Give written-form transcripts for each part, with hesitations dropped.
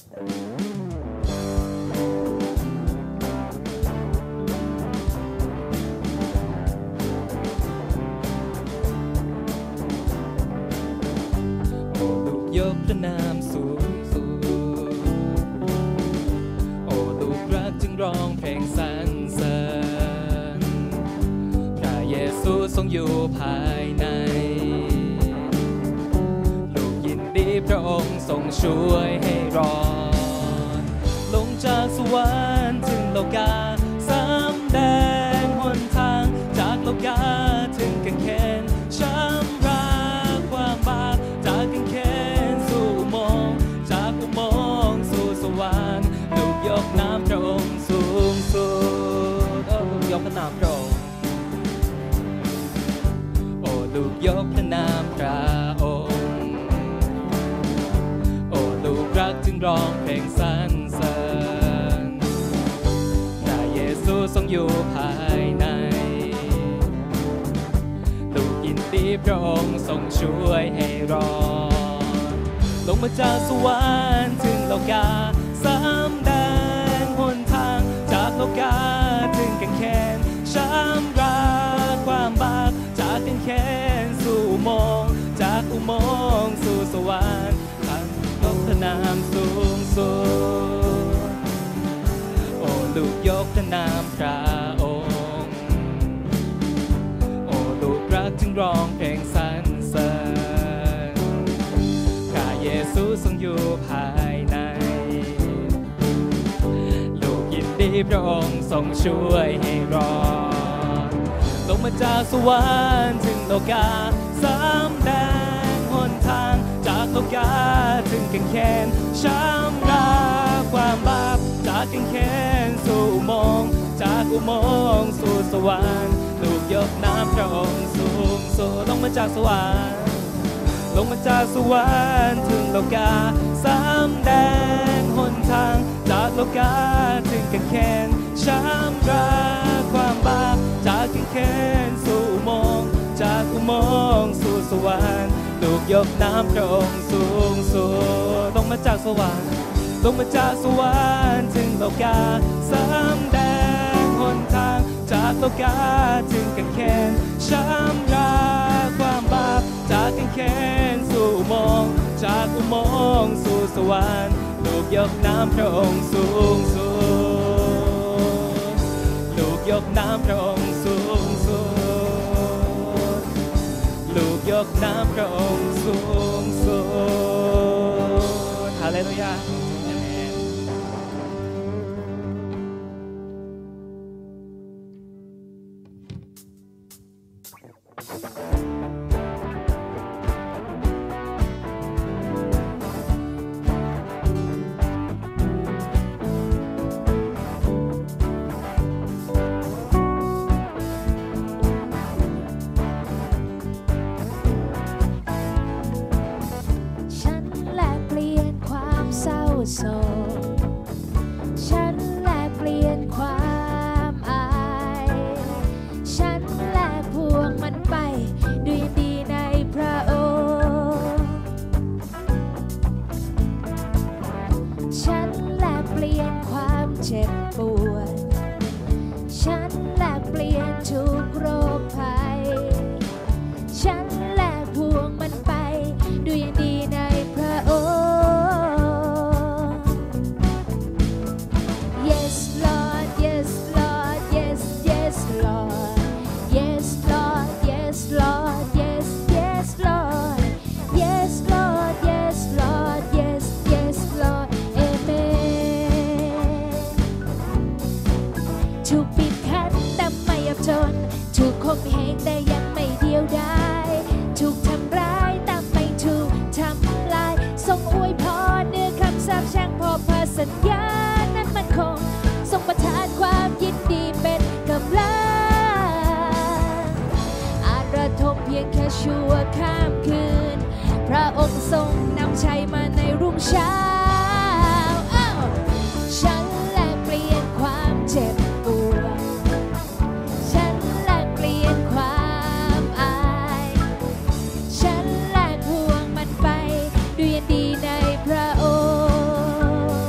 ยกพระนามสูงสุดโอ้ลูกรักจึงร้องเพลงสรรเสริญพระเยซูทรงอยู่ภายในลูกยินดีพระองค์ทรงช่วยให้รอดลงจากสวรรค์ถึงโลกาสำแดงหนทางจากโลกาถึงกางเขนช้ำราความบาปจากกางเขนสู่อุโมงค์จากอุโมงค์สู่สวรรค์ลูกยกน้ำพระองค์สูงสุดลูกยกพระนามพระองค์โอ้ลูกยกพระนามพระองค์โอ้ลูกรักจึงร้องเพลงสรรเสริญพระเยซูทรงอยู่ภายในลูกยินดีพระองค์ทรงช่วยให้รอดลงมาจากสวรรค์ถึงโลกาสำแดงหนทางจากโลกาถึงกางเขนช้ำราความบาปจากกางเขนสู่อุโมงค์จากอุโมงค์สู่สวรรค์ท่านยกพระนามสูงสุดโอ้ลูกยกพระนามพระองค์โอ้ลูกรักจึงร้องเพลงสรรเสริญพระเยซูทรงอยู่ภายในลูกยินดีพระองค์ทรงช่วยให้รอดลงมาจากสวรรค์ถึงโลกาสำแดงหนทางจากโลกาถึงกางเขนช้ำราความบาปจากกางเขนสู่อุโมงค์จากอุโมงค์สู่สวรรค์ลูกยกน้ำพระองค์สูงสุดลงมาจากสวรรค์ลงมาจากสวรรค์ถึงโลกาสำแดงหนทางจากโลกาถึงกางเขนช้ำราความบาปจากกางเขนสู่อุโมงค์จากอุโมงค์สู่สวรรค์ลูกยกน้ำพระองค์สูงสุดลงมาจากสวรรค์ลงมาจากสวรรค์ถึงโลกาสำแดงหนทางจากโลกาถึงกางเขนช้ำราความบาปจากกางเขนสู่อุโมงค์จากอุโมงค์สู่สวรรค์ลูกยกน้ำพระองค์สูงสุดลูกยกน้ำพระองค์สูงสุดลูกยกน้ำพระองค์สูงสุดฮาเลลูยาโศกฉันแลกเปลี่ยนความอายฉันแลกพวงมันไปด้วยดีในพระองค์ฉันแลกเปลี่ยนความเจ็บปวดฉันแลกเปลี่ยนทุกโรคภัยฉันแลกพวงมันไปด้วยดีในพระองค์ถูกข่มเหงแต่ยังไม่เดียวดายถูกทำร้ายแต่ไม่ถูกทำลายทรงอวยพรเนื้อคำสาปแช่งพอพาสัญญานั้นมันคงทรงประทานความยินดีเป็นกำลังอาจระทมเพียงแค่ชั่วข้ามคืนพระองค์ทรงนำชัยมาในรุ่งเช้าฉันแลกเปลี่ยนความเจ็บปวดฉันแลกพวงมันไปด้วยดีในพระองค์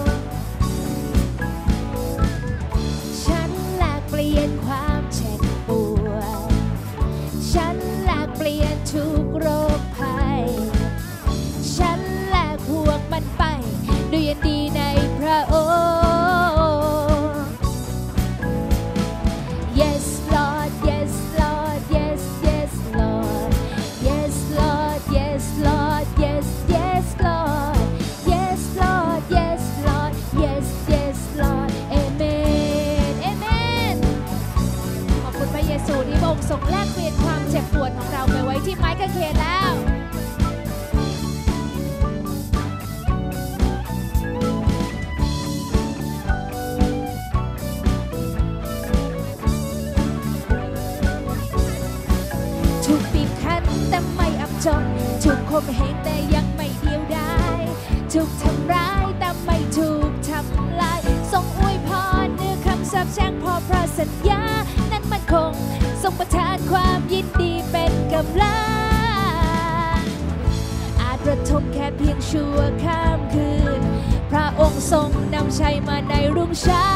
ข่มเหงแต่ยังไม่เดียวดายถูกทำร้ายแต่ไม่ถูกทำลายส่งอวยพรเนื้อคำสาปแช่งพอพระสัญญานั้นมันคงทรงประทานความยินดีเป็นกำลังอาจระทมแค่เพียงชั่วข้ามคืนพระองค์ทรงนำชัยมาในรุ่งเช้า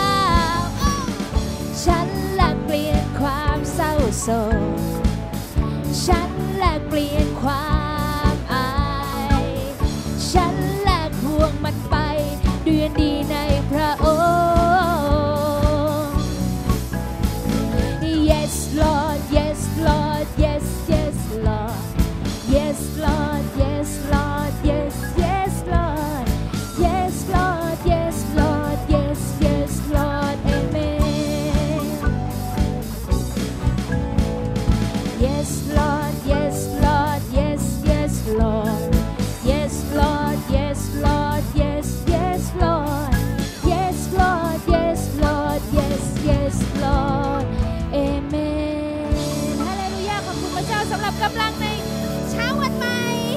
ฉันละเปลี่ยนความเศร้าโศกฉันละเปลี่ยนความอายฉันละพวงมันไปด้วยดีในพระองค์ Yes Lord Yes Lord Yes Yes Lord Yes Lord Yes Lord Yes Yes Lord Yes Lord Yes Lord Yes Yes Lord Amen Yes Lord Yes Lord Yes Yes Lord Yes Lord Yes Lord Yes Yes Lord Yes Lord Yes Lord Yes Yes Lord Amen ฮาเลลูยาขอบคุณพระเจ้าสำหรับกำลังในเช้าวันใหม่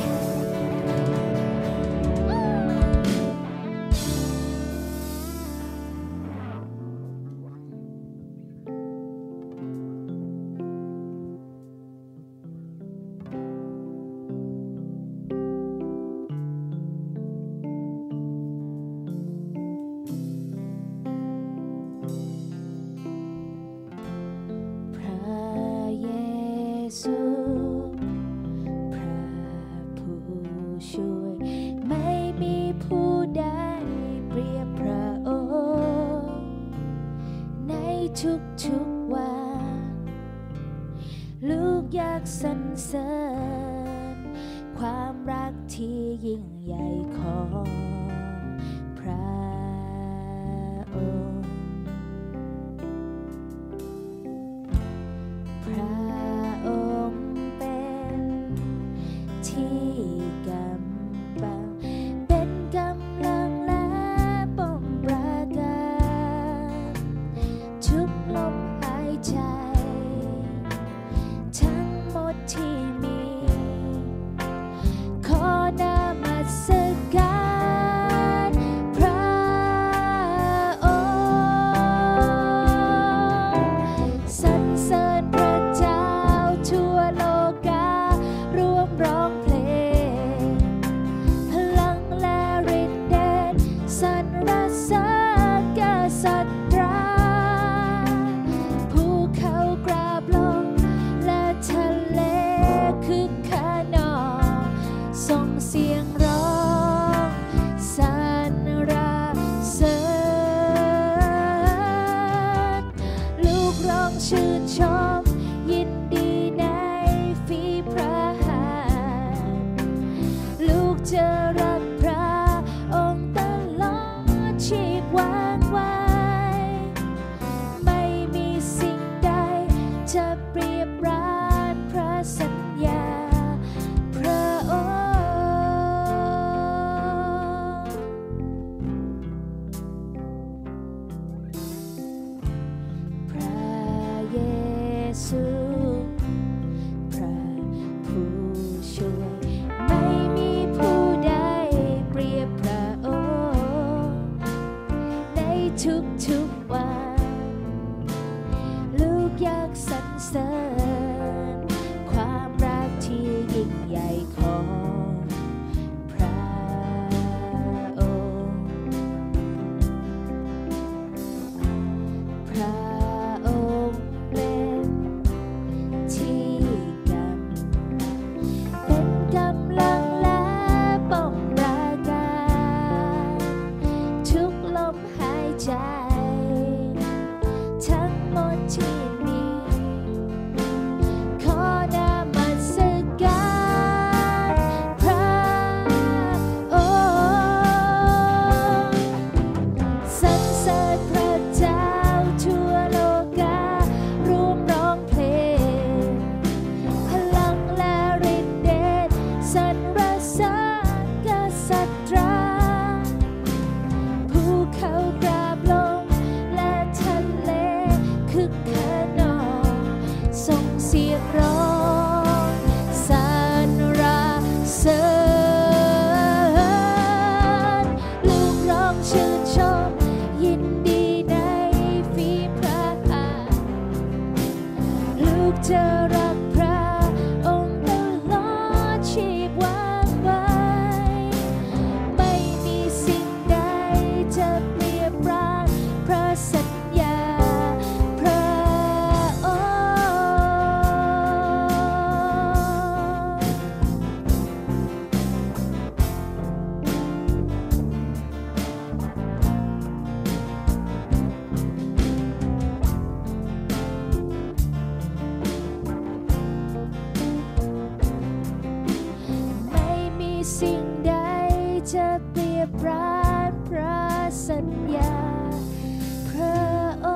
พระเยซูพระผู้ช่วยไม่มีผู้ใดเปรียบพระองค์ในทุกๆวันลูกอยากสรรเสริญความรักที่ยิ่งใหญ่ของพระองค์พระองค์เป็นที่กำบังเป็นกำลังและป้องปราการทุกลมหายใจทั้งหมดที่มีขอนมัสการพระองค์สรรเสริญพระเจ้าทั่วโลการวมร้องเพลงพลังและฤทธิ์เดชสรรเสริญกษัตริย์ภูเขากราบลงและทะเลคึกขนองส่งเสียงร้องสรรเสริญลูกร้องชื่นชมยินดีในฝีพระหัตถ์ลูกจะรักพระองค์ตลอดชีพวันไว้ไม่มีสิ่งใดจะเปรียบปรานพระสัญญาพระองค์พระเยซูพระผู้ช่วยไม่มีผู้ใดเปรียบพระองค์ในทุกๆวันลูกอยากสรรเสริญความรักที่ยิ่งใหญ่ของพระองค์พระองค์เป็นที่กำเป็นกำลังและป้องปราการทุกลมหายใจทั้งหมดที่มีขอนมัสการพระองค์สรรเสริญพระเจ้าทั่วโลการวมร้องเพลงพลังและฤทธิ์เดชสรรเสริญกษัตริย์ภูเขากราบลงและทะเลคึกขนองส่งเสียงร้องสรรสิ่งใดจะเปรียบปรานพระสัญญาพระองค์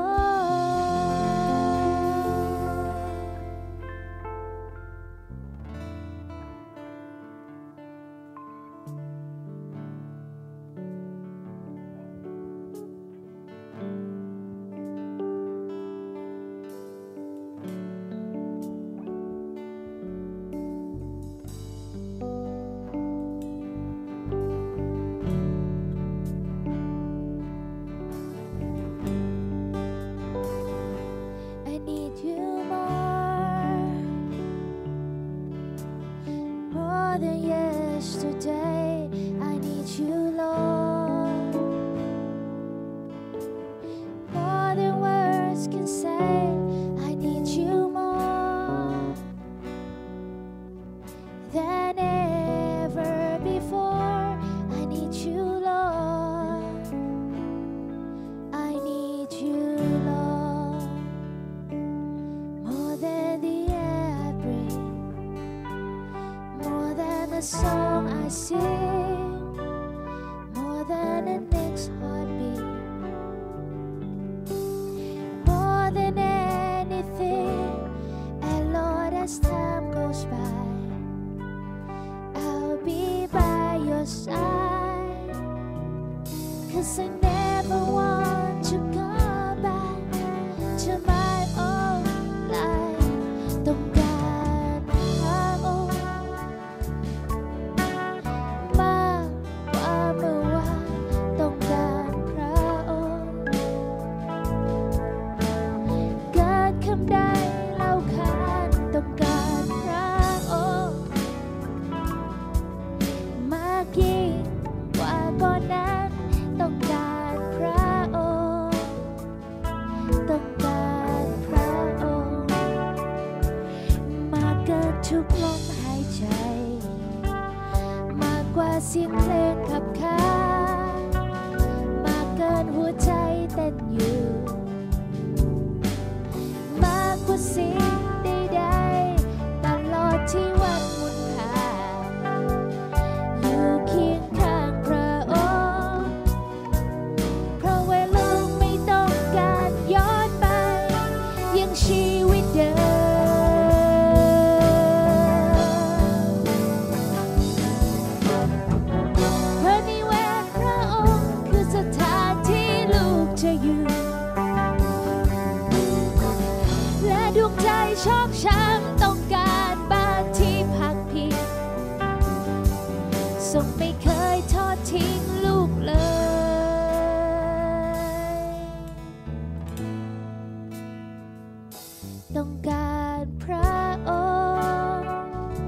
I need you more than yesterday. I need you, Lord, more than words can say. I need you more than ever before. I need you, Lord. I need you, Lord, more than the air I breathe, more than the song I sing, more than the next heartbeat, more than anything. And Lord, as time goes by, I'll be by your side, 'cause I never want to go back to my old life. ต้องการพระองค์มากกว่าเมื่อวาน ต้องการพระองค์เกิดคำใดเล่าขานต้องการพระองค์มากยิ่งกว่าก่อนนั้น ต้องการพระองค์ต้องการพระองค์มากเกินทุกลมหายใจ มากกว่าเสียงเพลงขับขานมากเกินหัวใจเต้นอยู่ มากกว่าสิ่งใดๆตลอดที่วันหมุนผ่านอยู่เคียงข้างพระองค์ เพราะเวลาไม่ต้องการย้อนไปยังชีวิตเดิม เพราะนิเวศพระองค์คือสถานที่ลูกจะอยู่ และดวงใจชอกช้ำต้องการบ้านที่พักพิงทรงไม่เคยทอดทิ้งลูกเลย ต้องการพระองค์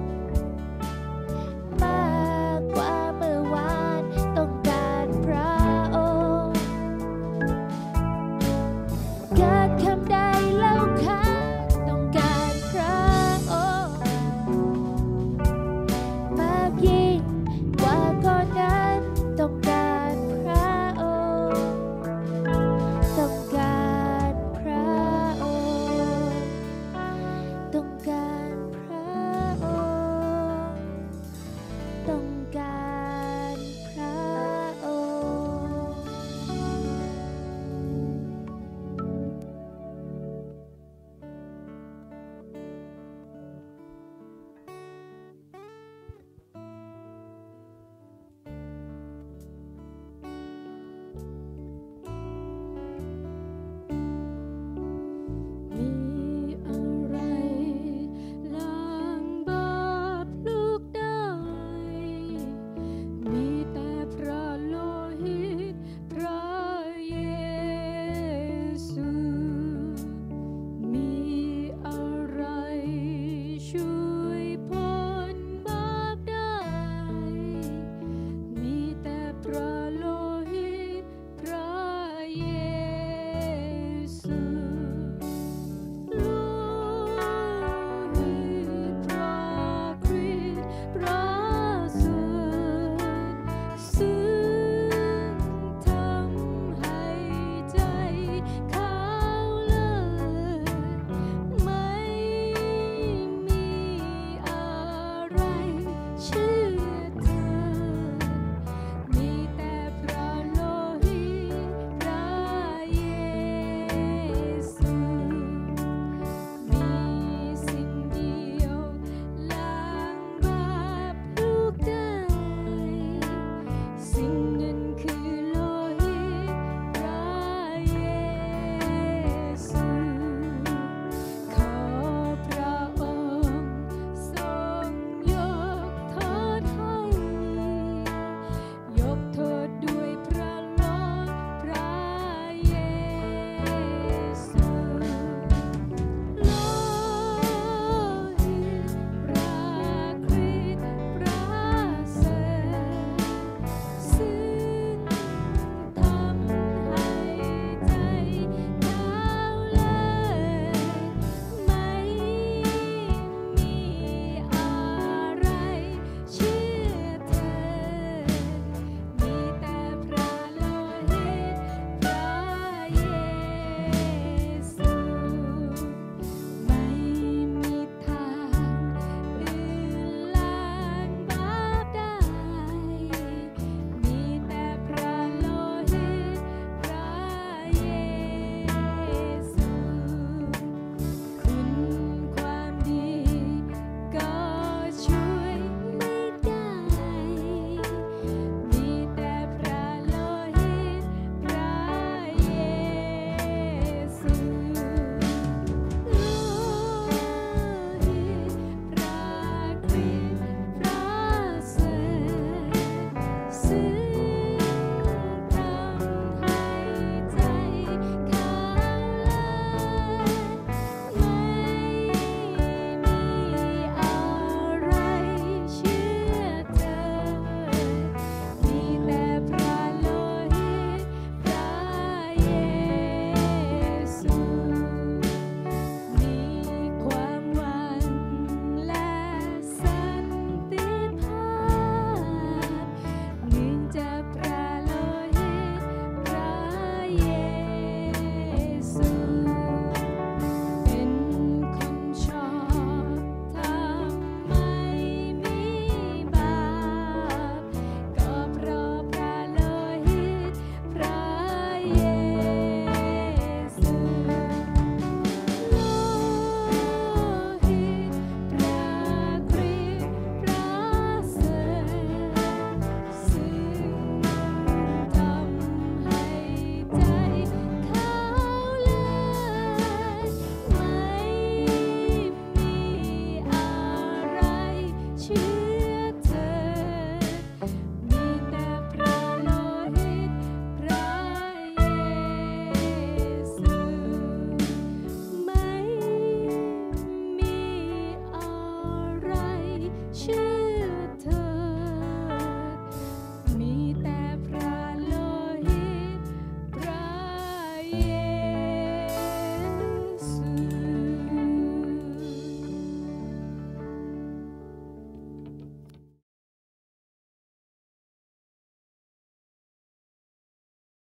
มากกว่าเมื่อวาน ต้องการพระองค์เกิดคำใดเล่าขานต้องการพระองค์มากยิ่งกว่าก่อนนั้น ต้องการพระองค์ต้องการพระองค์ต้องการพระองค์ต้อง